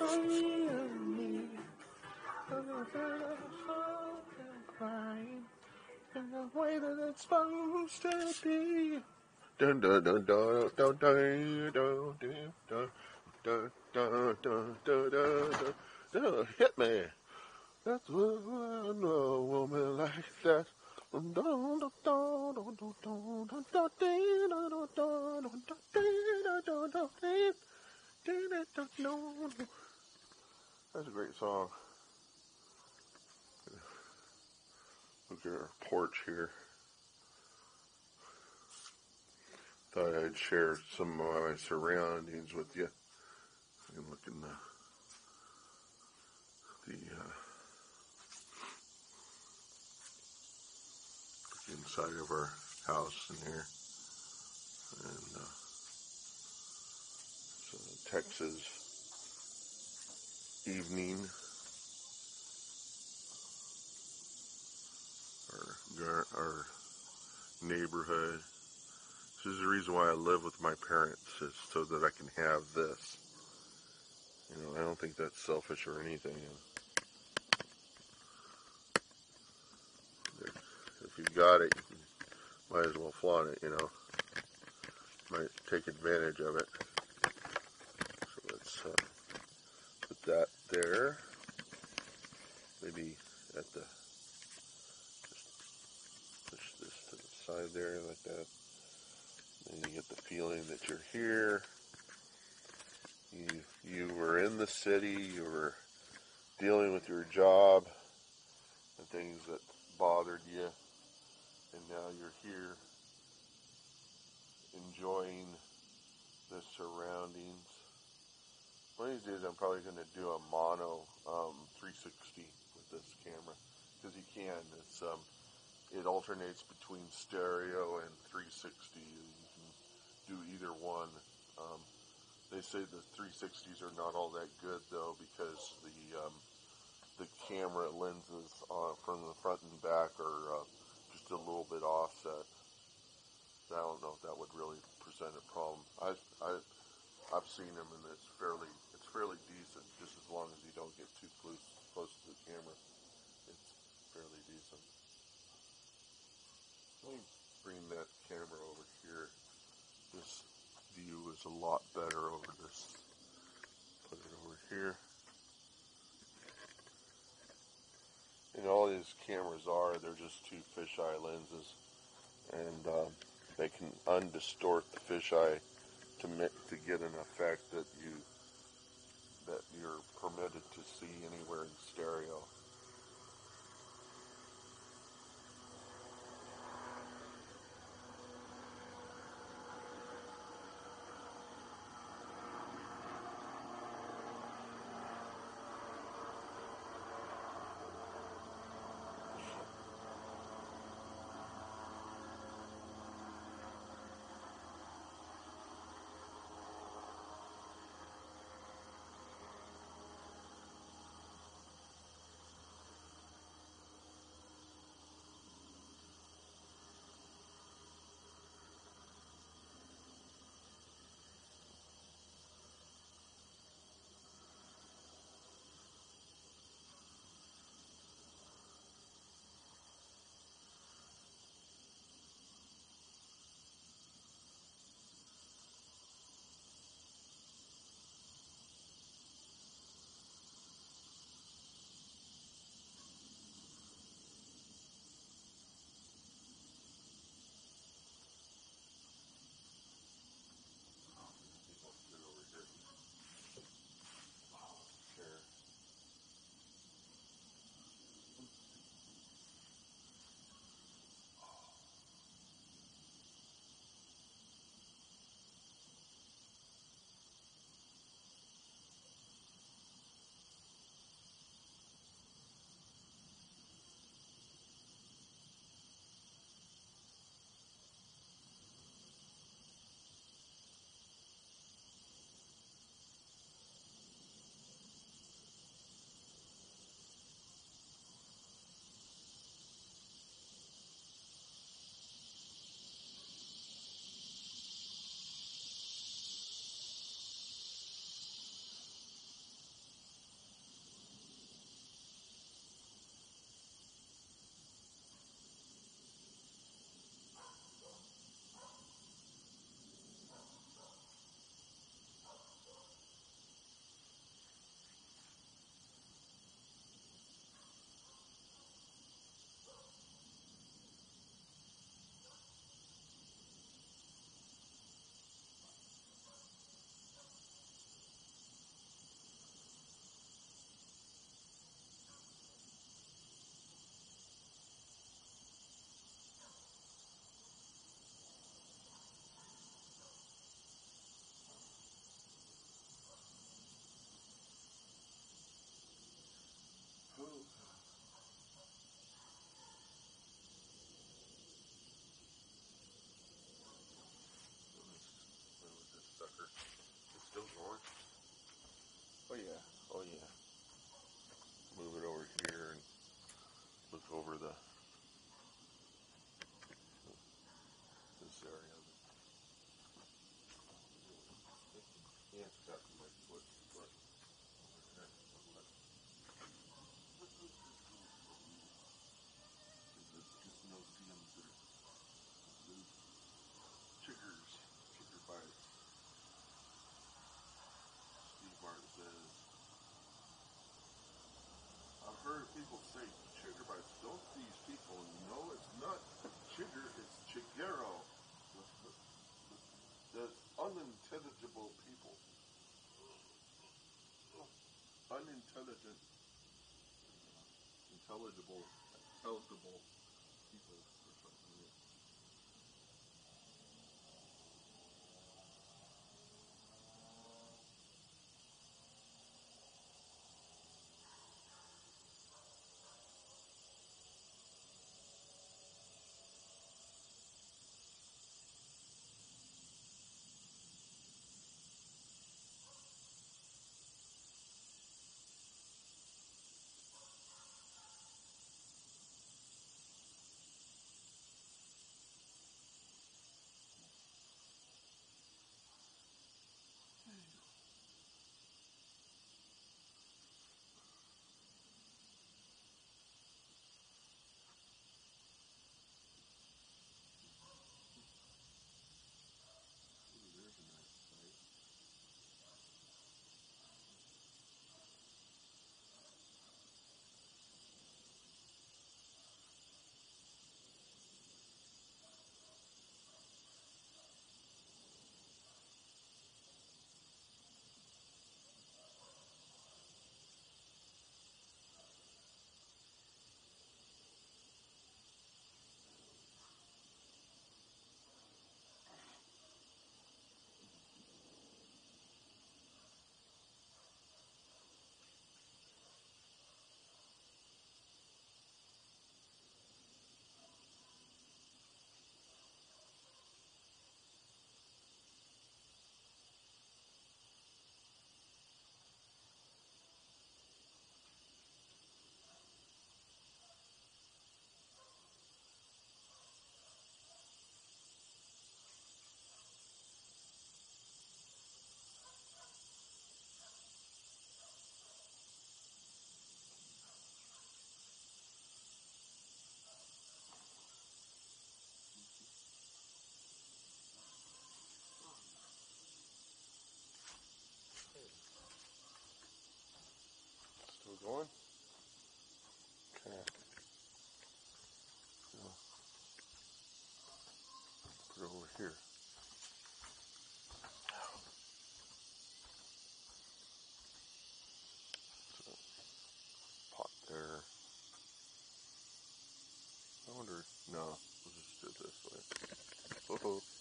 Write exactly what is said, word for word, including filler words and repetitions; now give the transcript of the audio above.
me. Crying in the way that it's supposed to be. Dun dun dun dun dun dun dun dun dun dun dun dun dun. Hit me. That's what I know, a woman like that. That's a great song. Look at our porch here. Thought I'd share some of my surroundings with you. You can look in the the uh, inside of our house in here, and uh, it's a Texas evening. Our our neighborhood. This is the reason why I live with my parents, is so that I can have this. You know, I don't think that's selfish or anything. If you got it, you might as well flaunt it, you know. Might take advantage of it. So let's uh, put that there. Maybe at the, just push this to the side there like that. And you get the feeling that you're here. You, you were in the city, you were dealing with your job and things that bothered you. And now you're here enjoying the surroundings. One of these days I'm probably going to do a mono um, three sixty with this camera, because you can. It's um, it alternates between stereo and three sixty. You can do either one. Um, they say the three sixties are not all that good though, because the um, the camera lenses uh, from the front and back are uh, just a little bit offset. I don't know if that would really present a problem. I I I've seen them, and it's fairly it's fairly decent, just as long as you don't get too close close to the camera. It's fairly decent. Let me bring that camera over here. This view is a lot better over this. Put it over here. And all these cameras are, they're just two fisheye lenses, and um, they can undistort the fisheye to make, to get an effect that you that you're permitted to see anywhere in stereo. heard people say chigger bites. Don't these people know it's not chigger, it's chigero. The, the, the unintelligible people. Unintelligent, intelligible, intelligible people or something. Yeah. Ooh, there's a nice sight. Still going? Okay. So, put it over here. So, pot there. I wonder, no, we'll just do it this way. Oh.